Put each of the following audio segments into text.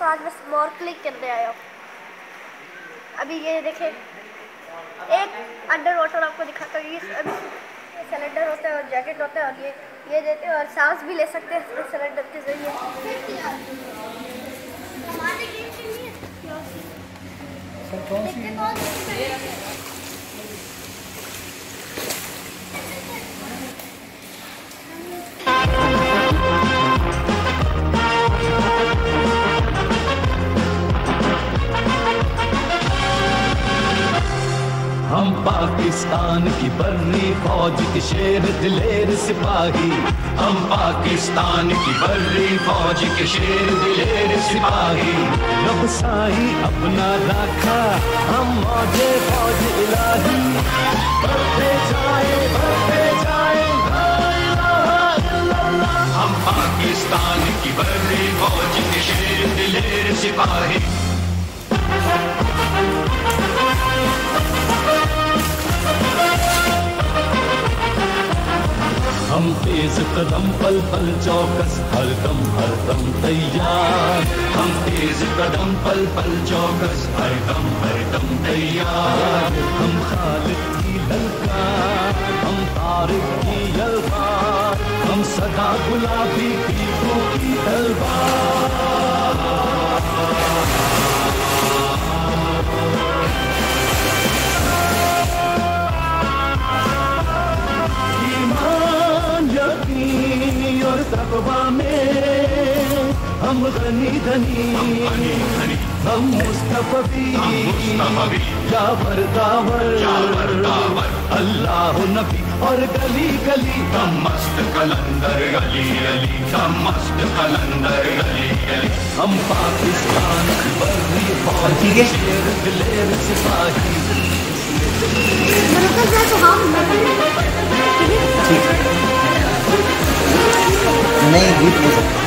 दोस्तों आज मैं स्नॉर्कलिंग करने आया हूँ। अभी ये देखें, एक अंडर वाटर आपको दिखाता हूँ। अभी ये सिलेंडर होता है और जैकेट होता है और ये देते हैं और सांस भी ले सकते हैं सिलेंडर के जरिए। हम पाकिस्तान की बर्री फौज के शेर दिलेर सिपाही, हम पाकिस्तान की बर्री फौज के शेर दिलेर सिपाही। रब साई अपना राखा हम मौजे फौज इलाही, बढ़ते जाए ला इलाहा इल्लल्लाह। हम पाकिस्तान की बर्री फौज के शेर दिलेर सिपाही। हम तेज कदम पल पल चौकस हरदम तैयार, हम तेज कदम पल पल चौकस हरदम तैयार। हम खालिद की ललकार, हम तारिक की यलगार, हम सदा गुलाबी पीकों की तलवार। और तकवा में हम गनी धनी, हम मुस्तफी या बरदावर अल्लाह नबी और गली गली हम मस्त कलंदर गली गली, हम मस्त कलंदर गली गली। हम पाकिस्तान की बर्री फौज के शेर दिलेर सिपाही। नहीं गीत नहीं सकता।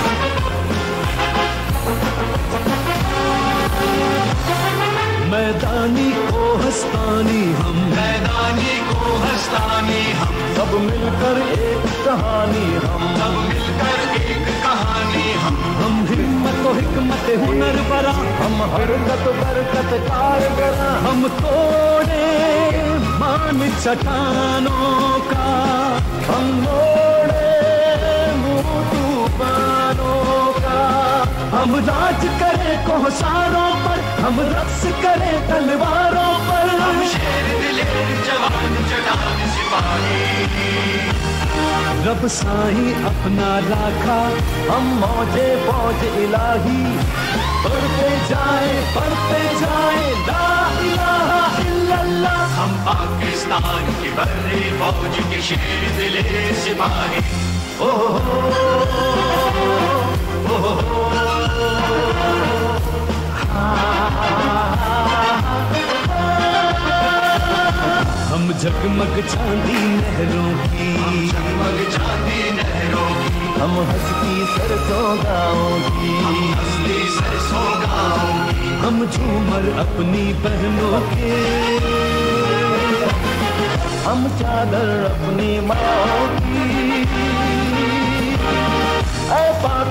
मैदानी को हस्तानी हम, मैदानी को हस्तानी हम, सब मिलकर एक कहानी हम, सब मिलकर एक कहानी हम। हम हिम्मत और हिकमत हुनर बरा, हम हरकत बरकत कारगरा। हम तोड़े मान चट्टानों का, हम मोड़े तूफानों का। हम राज करें कोहसारों पर, हम रक्स करें तलवारों पर। हम शेर दिलेर जवान जवान सिपाही। रब साई अपना राखा हम मौजे फौज इलाही, बढ़ते जाए ला इलाहा इल्लल्लाह। हम पाकिस्तान की बर्री फौज के शेर दिलेर सिपाही। हम जगमग चांदी नहरों की, जगमग चांदी नहरों की। हम हंसती सरसों गाँव की, हम हंसती सरसों गाँव की। हम झूमर अपनी बहनों के, हम चादर अपनी माँ की। ऐ पाक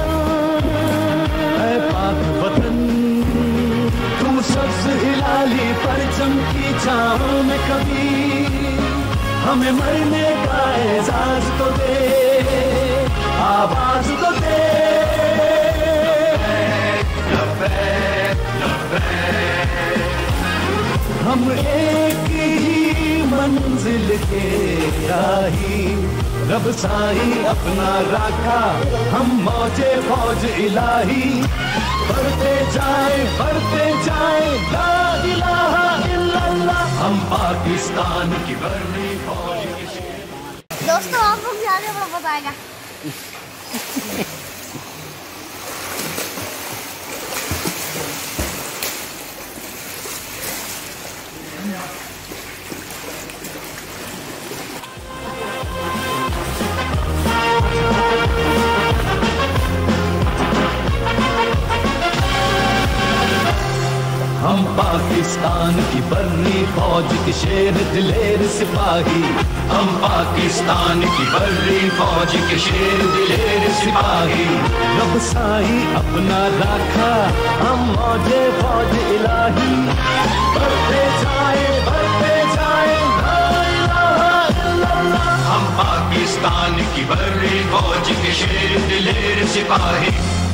वतन तू सब्ज हिलाली परचम की छाँव में कभी हमें मरने का एहसास तो दे, आवाज तो दे। हम एक ही मंजिल के राही, रब साई अपना राखा हम मौजे फौज इलाही। बढ़ते जाए ला इलाहा इल्लल्लाह। हम पाकिस्तान की बर्री फौज के शेर। दोस्तों आपको भी आगे बड़ा मजा आएगा। हम पाकिस्तान की बर्री फौज के शेर दिलेर सिपाही, हम पाकिस्तान की बर्री फौज के शेर दिलेर सिपाही। रब साई अपना राखा हम मौजे फौज इलाही, बढ़ते जाए ला इलाहा इल्लल्लाह। हम पाकिस्तान की बर्री फौज के शेर दिलेर सिपाही।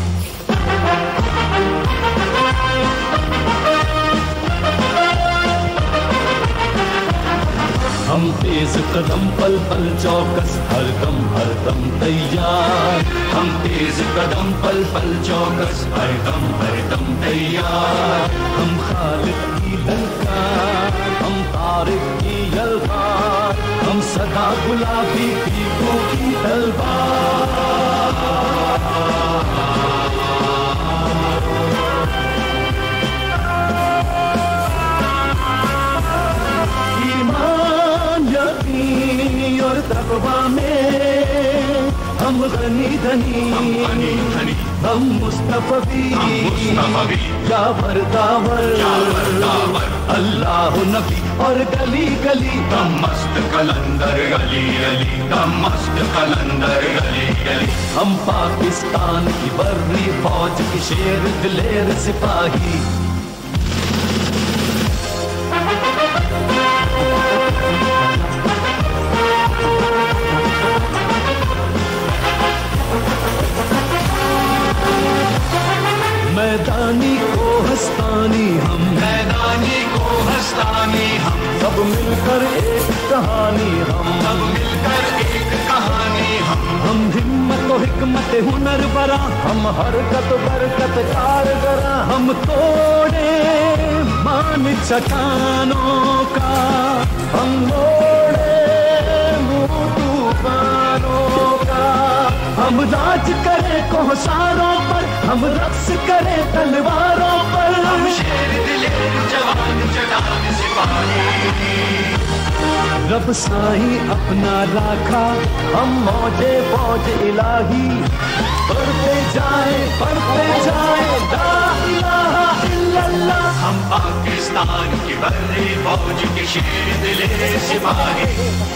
हम तेज कदम पल पल चौकस हर दम तैयार, हम तेज कदम पल पल चौकस हर दम तैयार। हम खालिद की ललकार, हम तारिक की यलगार, हम सदा गुलाबी पीकों की तलवार। और तकवा में हम गनी धनी, हम मुस्तफवी यावर दावर, अल्लाह नबी और गली गली दम मस्त कलंदर गली गली, दम मस्त कलंदर गली गली। हम पाकिस्तान की बर्री फौज की शेर दिलेर सिपाही। मैदानी को हस्तानी हम, मैदानी को हस्तानी हम, सब मिलकर एक कहानी हम, सब मिलकर एक कहानी हम हिम्मत और हिकमत हुनर बरा, हम हरकत बरकत कारगरा। हम तोड़े मान चट्टानों का, हम मोड़े मुँह तूफानों का। हम राज करें कोहसारों पर, हम रक्स करें तलवारों पर। हम शेर दिलेर जवान चटान सिपाही। रब साई अपना राखा हम मौजे फौज इलाही, बढ़ते जाए ला इलाहा इल्लल्लाह। हम पाकिस्तान की बर्री फौज के शेर दिलेर सिपाही।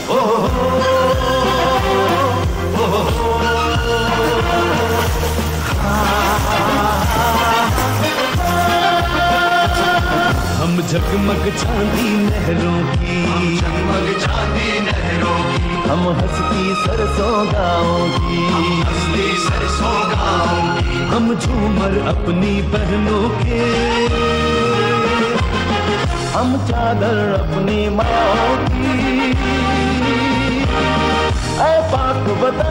हम जगमग चांदी नहरों की, जगमग चांदी नहरों की। हम हंसती सरसों गाँव की, हंसती सरसों गाँव की। हम झूमर अपनी बहनों के, हम चादर अपनी माँ की। ऐ पाक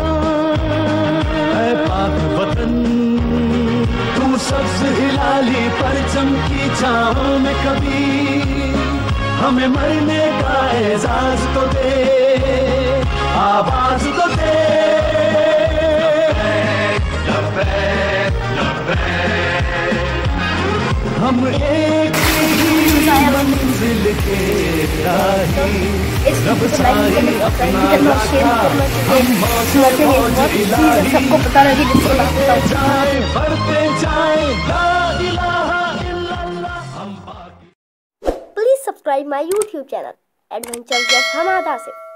वतन तू सबसे हिलाली परचम की छाँव में कभी, हमें मरने का एजाज तो दे, आवाज तो दे। लब्बैक लब्बैक हम एक ही मंजिल के राही। रब साई अपना राखा हम मौजे फौज इलाही। सबको पता लगी बढ़ते जाए ला इलाहा इल्लल्लाह। Please subscribe my YouTube channel Adventure Guest Hamadah से।